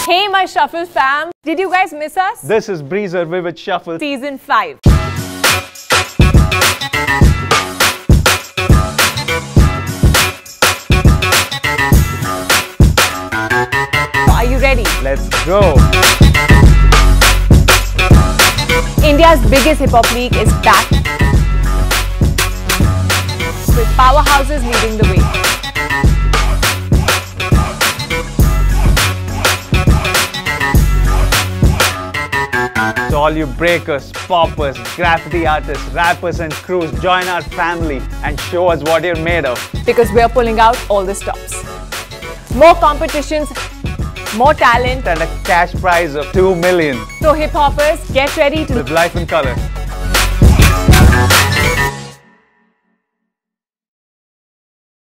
Hey my Shuffle fam, did you guys miss us? This is Breezer Vivid Shuffle Season 5. Are you ready? Let's go! India's biggest hip hop league is back, with powerhouses leading the way. So all you breakers, poppers, graffiti artists, rappers and crews, join our family and show us what you're made of. Because we're pulling out all the stops. More competitions, more talent, And a cash prize of 2 million. so hip hoppers, get ready to Live life in color.